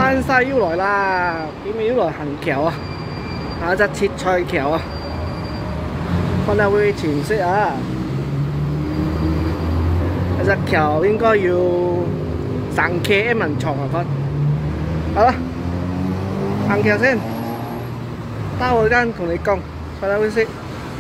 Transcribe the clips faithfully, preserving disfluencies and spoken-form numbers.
山西腰來啦，點解腰來行橋啊？啊，隻切菜橋啊，分下會全色啊！隻橋應該要三 K M 長啊，分。好啦，行橋先，待會間同你講，分下會識。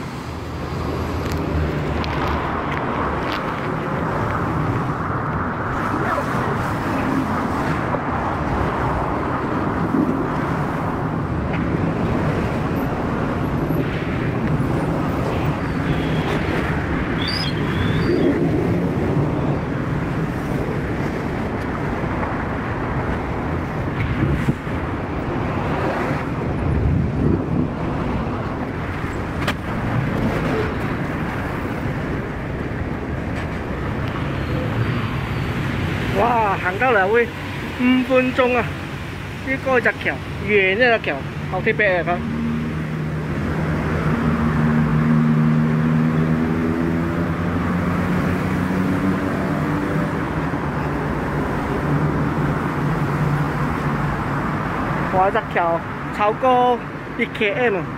哇，行到嚟會五分鐘啊！呢個隻橋，遠呢隻橋，好特別啊！佢，哇，隻橋超過一 km 啊！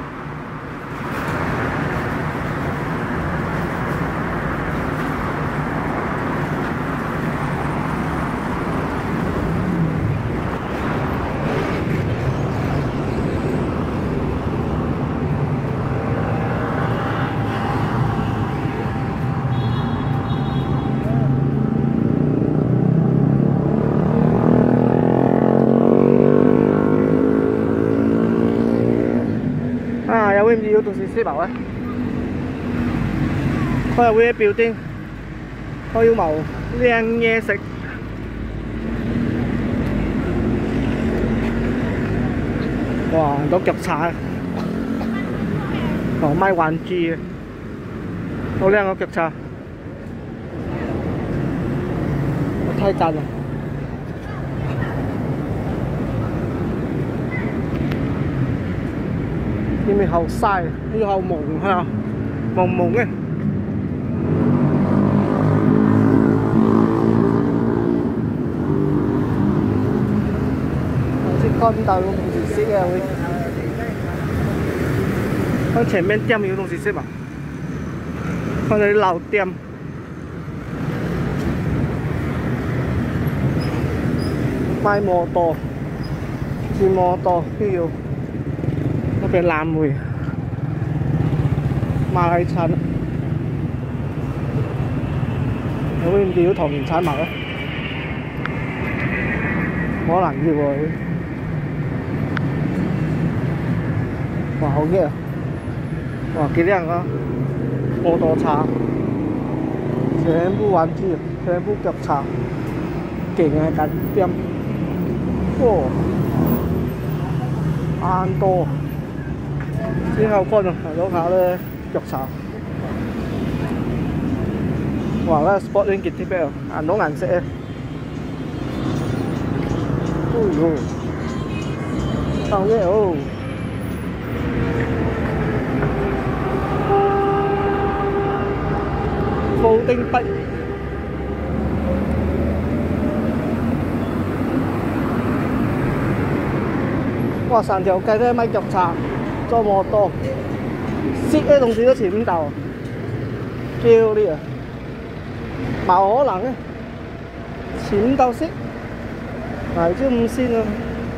啊，有會唔要到時先謀咧？佢又會標丁，我要謀靚嘢食。哇，到腳茶，哦賣玩具嘅，好靚個腳茶，太讚啦！ 呢邊好曬，呢度好蒙嚇，蒙蒙嘅。好似看到有東西食啊會。看前面店有東西食嘛？看到啲老店。賣摩托，轉摩托都要。 嗰邊藍莓、馬來產，有冇唔要唐年產物咧？可能要喎。哇，好熱啊！哇，幾靚啊！摩托茶，全部玩具，全部腳茶，勁啊間店！哇，啱多。 之後乾啊，攞下咧腳茶。哇！咧 sport 呢件 T-back 啊，顏到顏色啊。哦呦，好嘢哦！布丁筆。哇！成條街都係賣腳茶。 做摩托，識嘅同事都錢到，叫你啊，冇可能嘅，錢到識，嚟招五仙啊！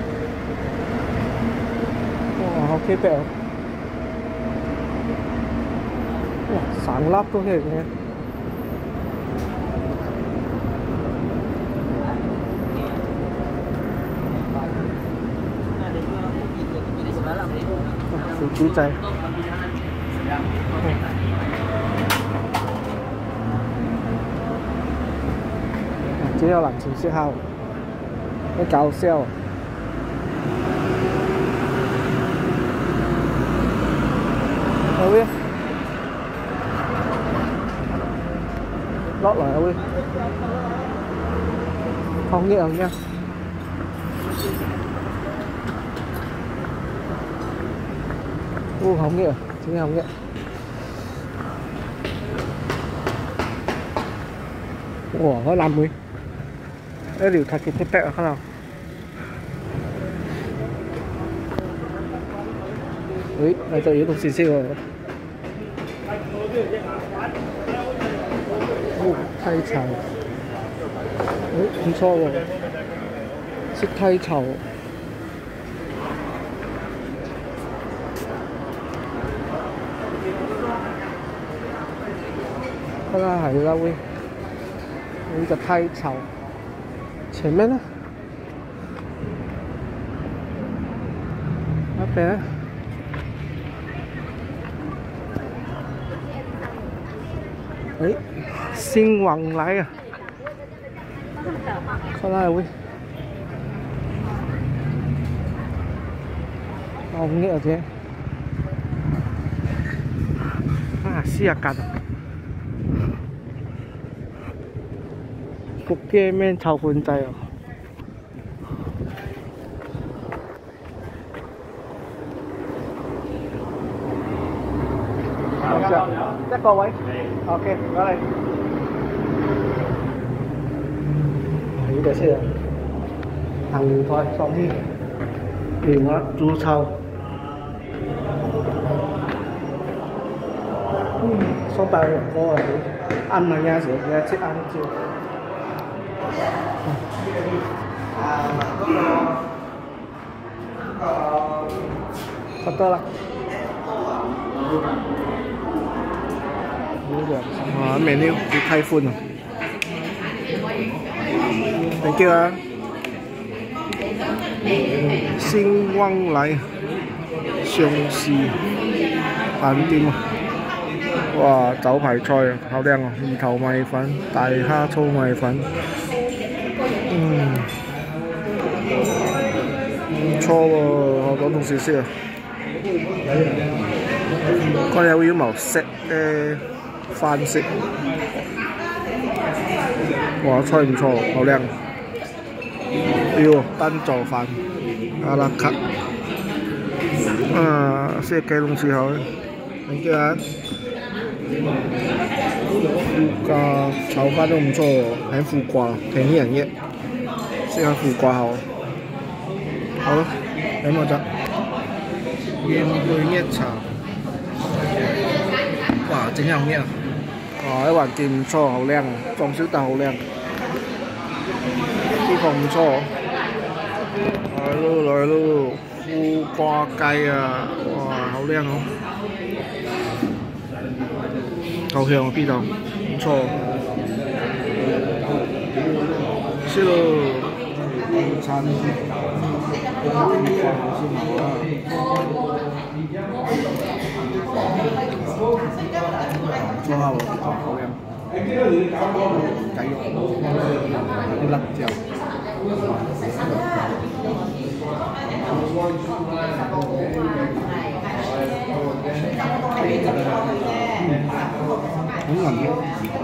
哇，好奇妙！哇，成粒都係嘅。小豬仔，只有藍潮燒烤，幾搞笑。好嘅，落嚟啊會，好嘅好嘅。 ô hỏng nghĩa, chính hỏng nghĩa. Ủa, nó làm gì? Cái điều thật thì thế nào? 喂，嚟到有東西食喎。哦，太炒，誒唔錯喎，食太炒。看看海那位，有一个太炒，前面呢？那边呢？哎，新往来啊！看那位，好熱啫！啊，試下間。福建麵炒飯仔哦，一個位 ，OK， 唔該你。呢個先啊，行蓮菜爽啲，蓮花豬炒，嗯，爽爆肉鍋啊！ăn mà nha, sửa nha, chết ăn chưa? Thật to lắm. À, menu bị thay phun rồi. Thank you ạ. Xin quang lại sông xì飯店啊！哇，酒牌菜啊，好靚啊！魚頭米粉、大蝦粗米粉，嗯，唔錯喎，我講同事識啊。佢有羽毛色嘅飯色，哇，菜唔錯，好靚。要單做飯，阿拉卡，啊，識雞東西好。Thank you啊！副瓜炒飯都唔錯喎，喺副瓜平啲人嘅，試下副瓜好。好啦，飲我隻原味熱茶，哇，整又咩啊？哇，啲環境唔錯，好靚啊，裝修得好靚，呢個唔錯。來咯來咯，副瓜雞啊，哇，好靚啊！好香啊！邊度唔錯，是咯，午餐唔錯啊！好香，雞肉啲辣椒。好韌嘅，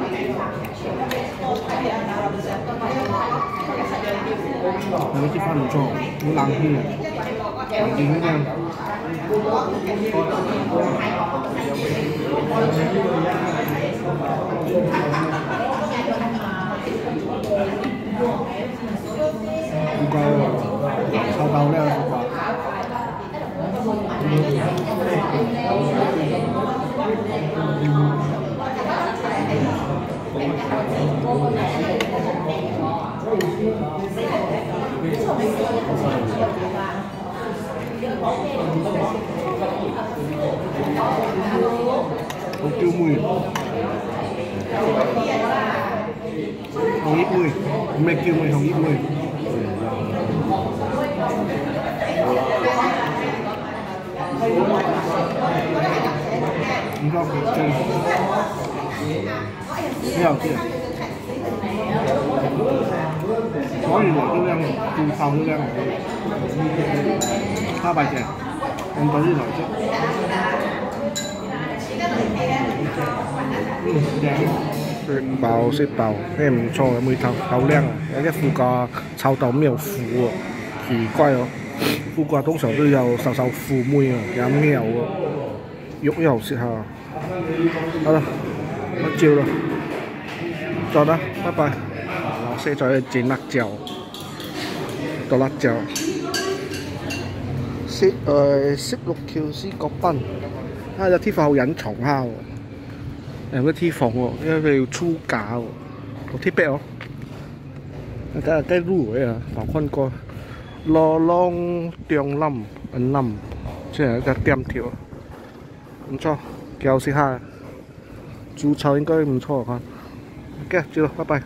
係嗰支花唔錯，好冷氣啊，環境好靚。唔夠喎，臭豆咧，好啩。Hồng tiêu mùi, hồng ít mùi, mê kêu mùi hồng ít mùi. Không có cái chân, theo chưa? Có gì nữa cái răng, từ sau cái răng, hai bài chè, em có gì nữa chứ? Xếp bao xếp bao, em cho cái mùi thảo thảo leng à, cái副瓜炒豆沒有腐喎，奇怪哦。副瓜通常都有受受腐味啊，有咩喎？肉又食下。好啦，我照啦，再啦，拜拜。我現在煎辣椒，剁辣椒， 十誒十六橋絲角賓，啊有啲貨好隱藏下喎，有個啲房喎，因為要出價喎，好啲逼哦，睇下啲路嘅啊，房坤哥，羅浪張冧安冧，即係一個店條，唔錯，幾好食下，煮炒應該唔錯啊。OK，知道，拜拜。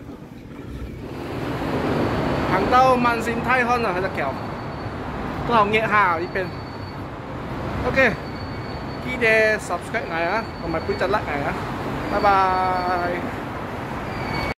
行到萬善泰康啊，喺隻橋，都好熱下呢邊。OK，記得 subscribe 我啊，同埋俾隻 like 我啊，拜拜。